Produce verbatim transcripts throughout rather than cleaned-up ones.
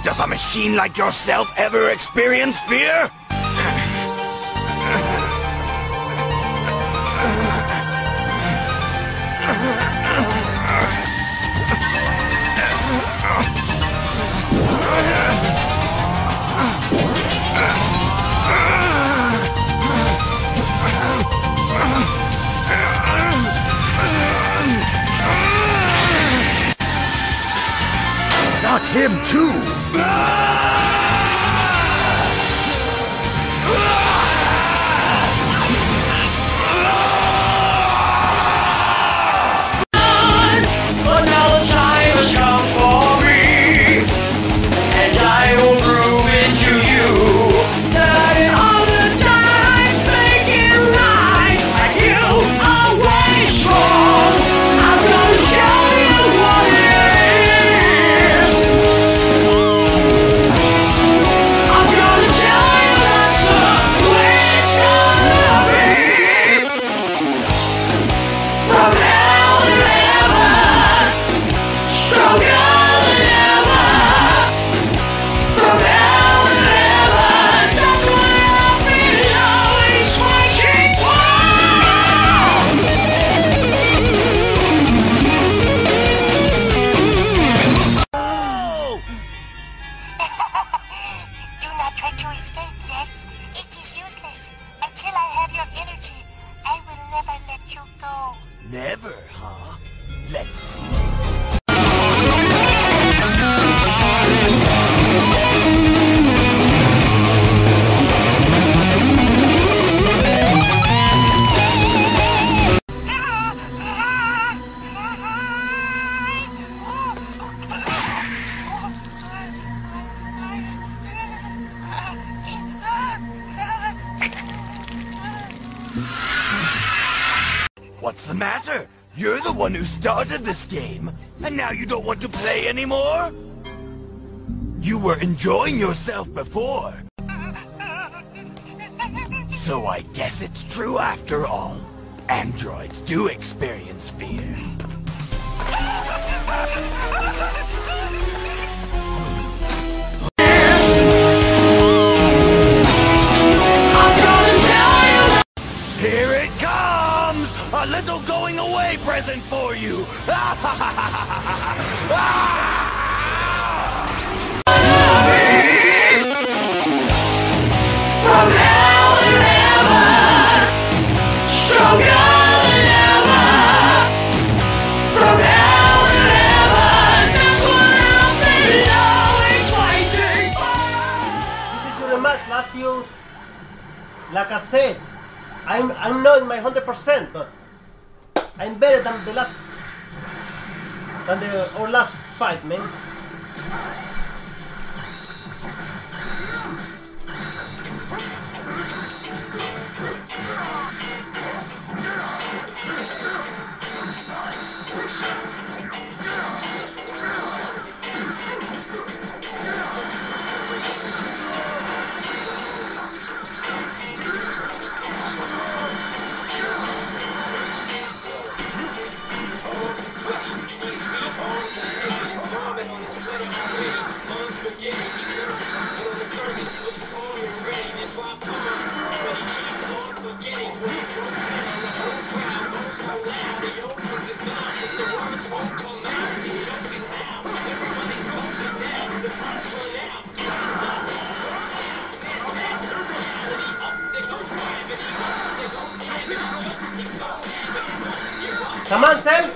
Does a machine like yourself ever experience fear? Not him, too! But now the time has come for me, and I will prove it to you that in all the time make it right, and you are way strong. I'm gonna show you what it is. I'm gonna tell you that's the way it's gonna be. From now to heaven, stronger than ever. From now to heaven, that's what I've been always waiting for. Do not try to escape, yes? It is useless. Until I have your energy, I will never let you go. Never, huh? Let's see. What's the matter? You're the one who started this game, and now you don't want to play anymore? You were enjoying yourself before. So I guess it's true after all. Androids do experience fear. Here it comes! A little going away present for you! From hell to heaven, stronger than ever. From hell to heaven, that's what I've been always waiting for. This is your rematch, Latios. Like I said, I'm I'm not my hundred percent, but I'm better than the last than the our last fight, man. Come on, Sel.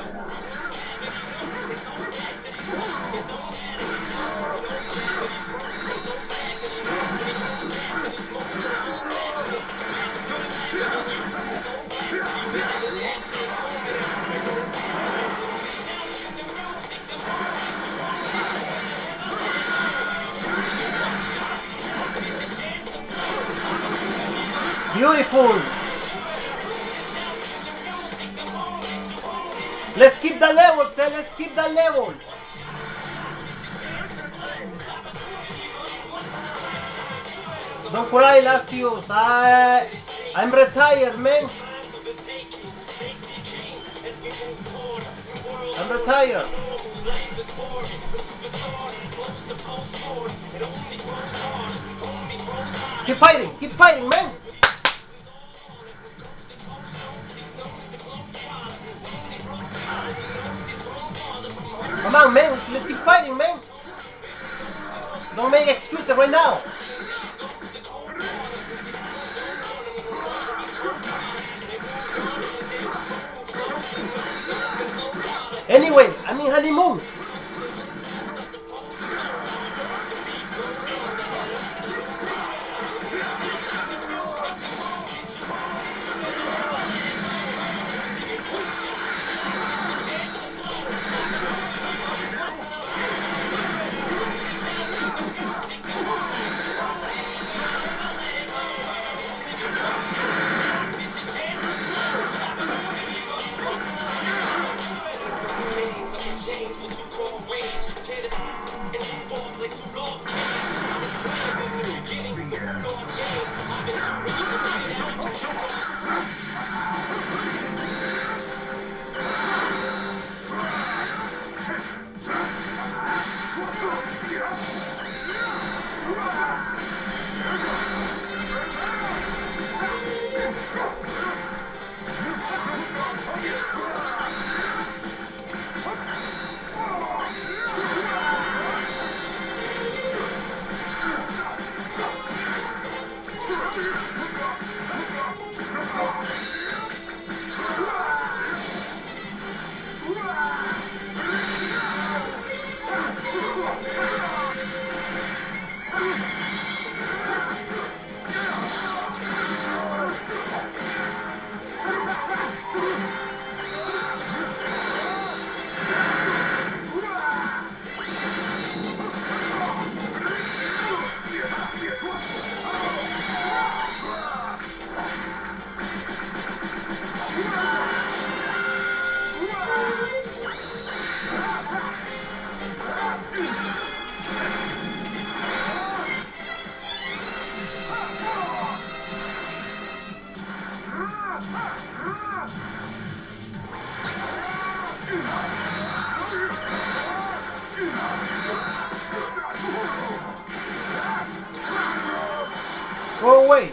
Beautiful. Let's keep the level, sir. Let's keep the level. Don't cry, Latios. I, I'm retired, man. I'm retired. Keep fighting, keep fighting, man. Come on, man, let's keep fighting, man. Don't make excuses right now. Anyway, I'm in honeymoon. Go away.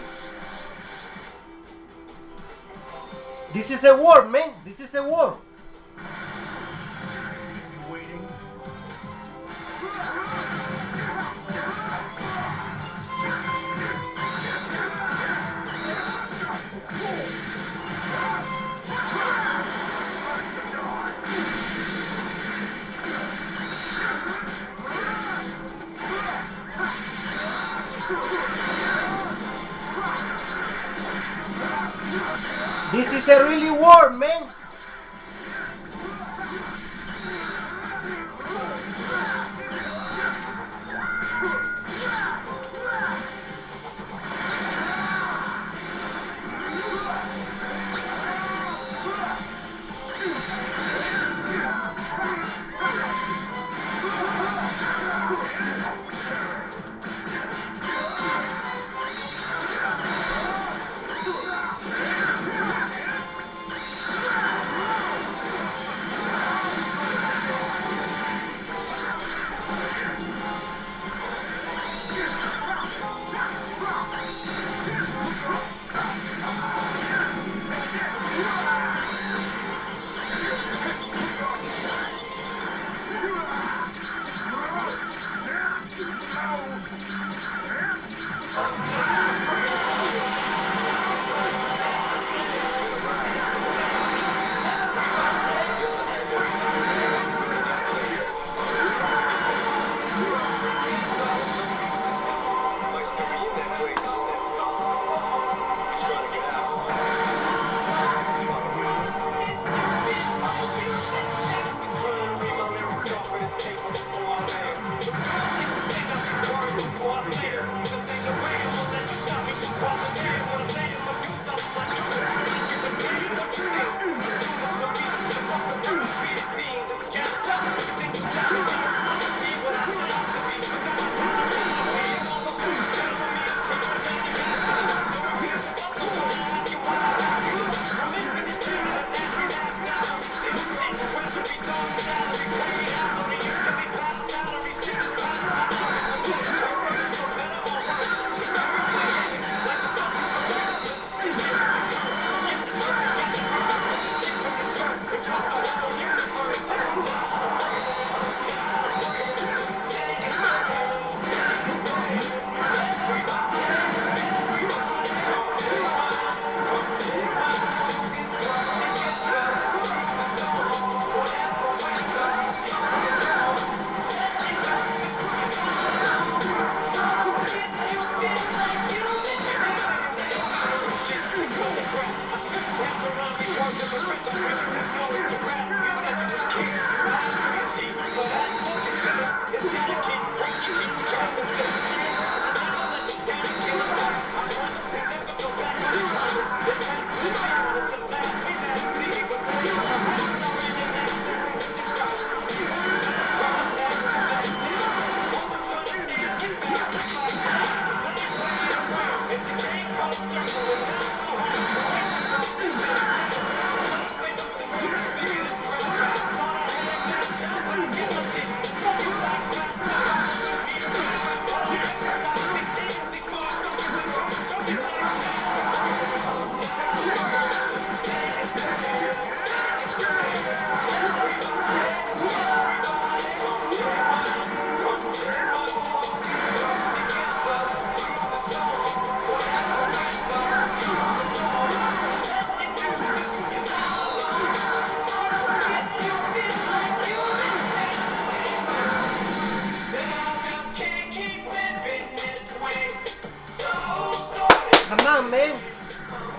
This is a war, man. This is a war. Waiting. This is a really war, man.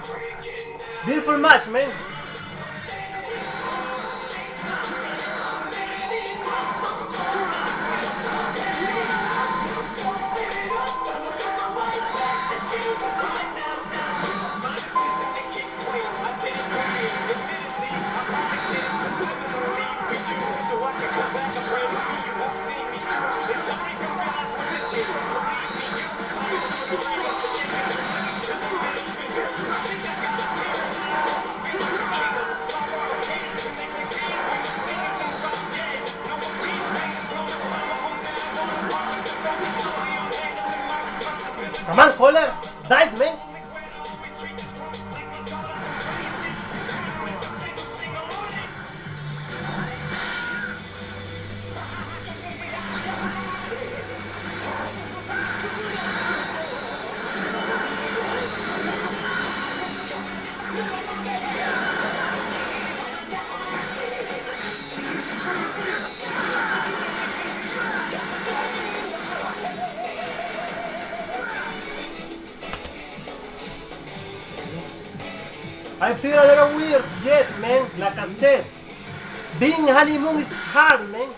Beautiful match, man. Come on, caller. Dive, man. I feel a little weird yet, man, like I said. Being honeymoon is hard, man.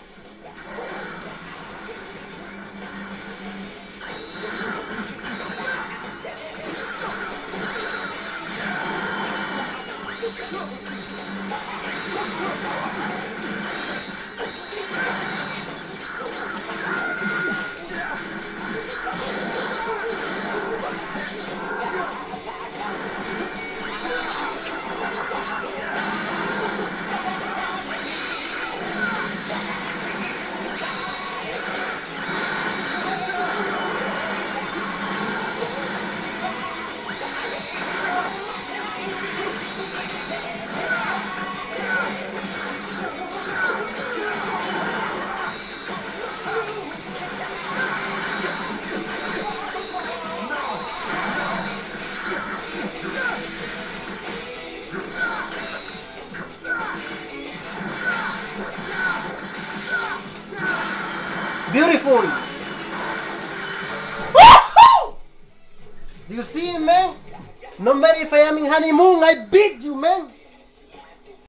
Beautiful! Woohoo! Do you see it, man? No matter if I am in honeymoon, I beat you, man!